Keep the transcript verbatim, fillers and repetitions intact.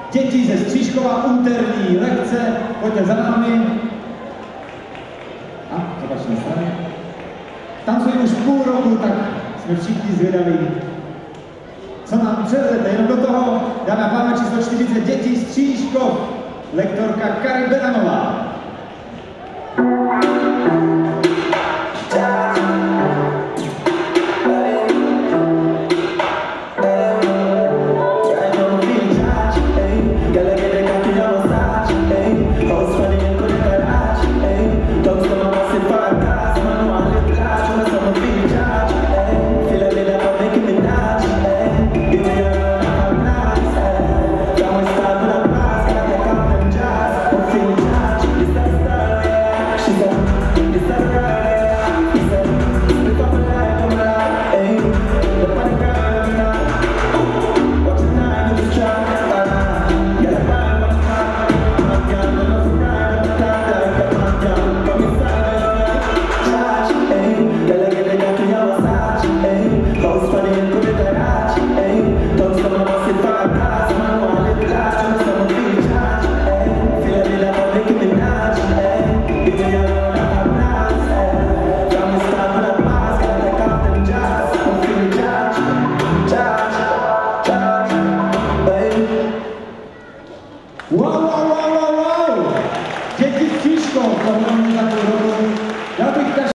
Děti ze Stříškova úterní lekce, pojďte za námi. A, z opačné strany. Tancují už půl roku, tak jsme všichni zvědaví, co nám předvedete. Jenom do toho dáme pánové číslo čtyřicet, děti Stříškov, lektorka Kary Bedanová.